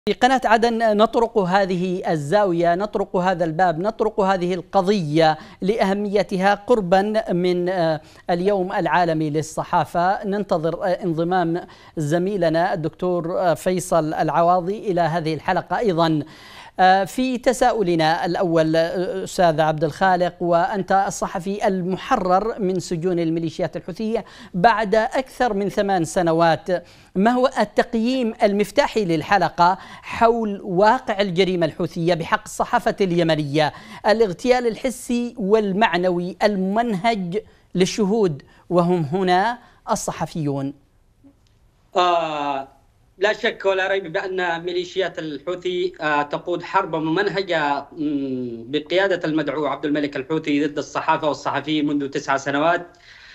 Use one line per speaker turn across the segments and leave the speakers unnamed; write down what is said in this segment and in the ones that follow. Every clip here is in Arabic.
في قناة عدن نطرق هذه الزاوية، نطرق هذا الباب، نطرق هذه القضية لأهميتها قربا من اليوم العالمي للصحافة. ننتظر انضمام زميلنا الدكتور فيصل العواضي إلى هذه الحلقة أيضا. في تساؤلنا الأول أستاذ عبد الخالق، وأنت الصحفي المحرر من سجون الميليشيات الحوثية بعد أكثر من 8 سنوات، ما هو التقييم المفتاحي للحلقة حول واقع الجريمة الحوثية بحق الصحافة اليمنية، الاغتيال الحسي والمعنوي الممنهج للشهود وهم هنا الصحفيون؟
لا شك ولا ريب بأن ميليشيات الحوثي تقود حرب ممنهجة بقيادة المدعو عبد الملك الحوثي ضد الصحافة والصحفيين منذ 9 سنوات،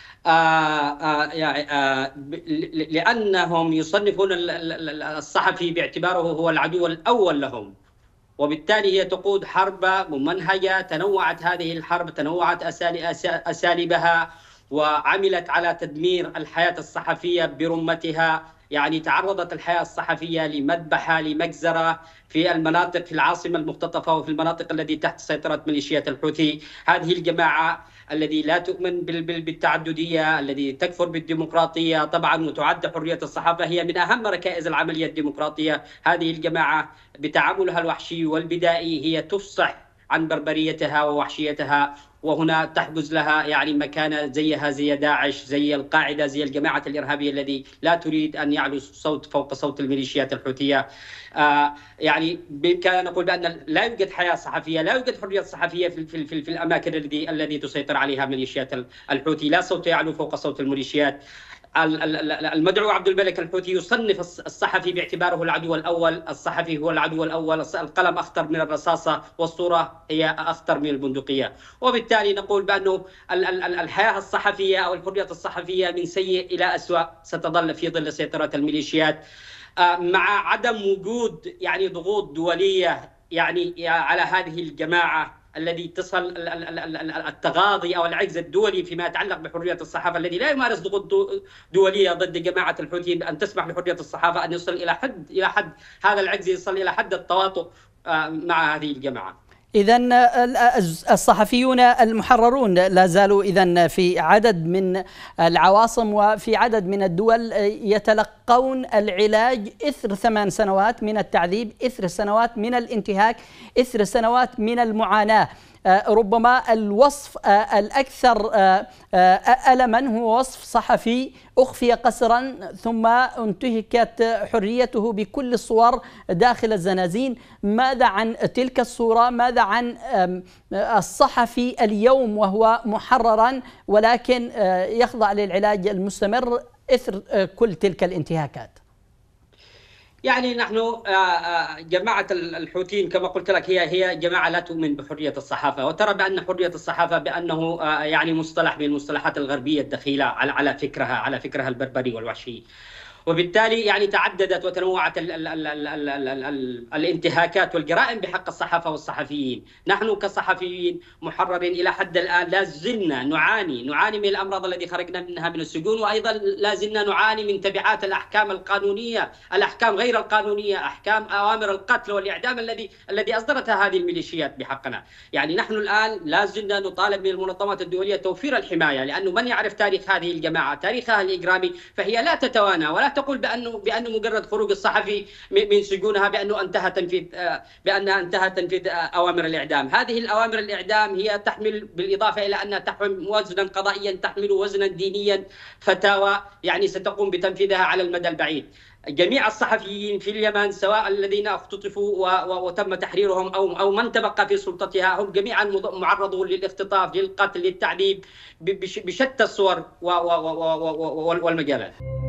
لأنهم يصنفون الصحفي باعتباره هو العدو الأول لهم، وبالتالي هي تقود حرب ممنهجة. تنوعت هذه الحرب، تنوعت أساليبها، وعملت على تدمير الحياة الصحفية برمتها. يعني تعرضت الحياة الصحفية لمذبحة، لمجزرة في المناطق، في العاصمة المختطفة وفي المناطق التي تحت سيطرة ميليشيات الحوثي. هذه الجماعة التي لا تؤمن بالتعددية، التي تكفر بالديمقراطية طبعا، وتعد حرية الصحافة هي من أهم ركائز العملية الديمقراطية. هذه الجماعة بتعاملها الوحشي والبدائي هي تفصح عن بربريتها ووحشيتها، وهنا تحجز لها يعني مكانة زيها زي داعش، زي القاعدة، زي الجماعة الإرهابية الذي لا تريد أن يعلو صوت فوق صوت الميليشيات الحوثية. يعني كان نقول بأن لا يوجد حياة صحفية، لا يوجد حرية صحفية في الأماكن التي تسيطر عليها ميليشيات الحوثي. لا صوت يعلو فوق صوت الميليشيات. المدعو عبد الملك الحوثي يصنف الصحفي باعتباره العدو الأول. الصحفي هو العدو الأول، القلم أخطر من الرصاصة والصورة هي أخطر من البندقية. وبالتالي نقول بأنه الحياة الصحفية أو الحرية الصحفية من سيء إلى أسوأ ستظل في ظل سيطرة الميليشيات، مع عدم وجود يعني ضغوط دولية يعني على هذه الجماعة الذي تصل التغاضي أو العجز الدولي فيما يتعلق بحرية الصحافة، الذي لا يمارس ضغوط دولية ضد جماعة الحوثيين أن تسمح لحرية الصحافة أن يصل إلى حد هذا العجز، يصل إلى حد التواطؤ مع هذه الجماعة.
إذن الصحفيون المحررون لا زالوا إذن في عدد من العواصم وفي عدد من الدول يتلقون العلاج إثر 8 سنوات من التعذيب، إثر سنوات من الانتهاك، إثر سنوات من المعاناة. ربما الوصف الأكثر ألما هو وصف صحفي أخفي قسرا ثم انتهكت حريته بكل الصور داخل الزنازين. ماذا عن تلك الصورة؟ ماذا عن الصحفي اليوم وهو محررا ولكن يخضع للعلاج المستمر إثر كل تلك الانتهاكات؟
يعني نحن جماعة الحوثيين كما قلت لك هي جماعة لا تؤمن بحرية الصحافة، وترى بأن حرية الصحافة بأنه يعني مصطلح من المصطلحات الغربية الدخيلة على فكرها البربري والوحشي. وبالتالي يعني تعددت وتنوعت الانتهاكات والجرائم بحق الصحافة والصحفيين. نحن كصحفيين محررين إلى حد الآن لا زلنا نعاني من الأمراض التي خرجنا منها من السجون، وأيضا لا زلنا نعاني من تبعات الأحكام القانونية، الأحكام غير القانونية، أحكام أوامر القتل والإعدام الذي أصدرتها هذه الميليشيات بحقنا. يعني نحن الآن لا زلنا نطالب من المنظمات الدولية توفير الحماية، لأنه من يعرف تاريخ هذه الجماعة، تاريخها الإجرامي، فهي لا تتوانى ولا تقول بأنه مجرد خروج الصحفي من سجونها بأنها انتهى تنفيذ أوامر الإعدام. هذه الأوامر الإعدام هي تحمل بالإضافة إلى أنها تحمل وزنا قضائيا، تحمل وزنا دينيا، فتاوى يعني ستقوم بتنفيذها على المدى البعيد. جميع الصحفيين في اليمن سواء الذين اختطفوا وتم تحريرهم أو من تبقى في سلطتها هم جميعا معرضون للاختطاف، للقتل، للتعذيب بشتى الصور والمجالات.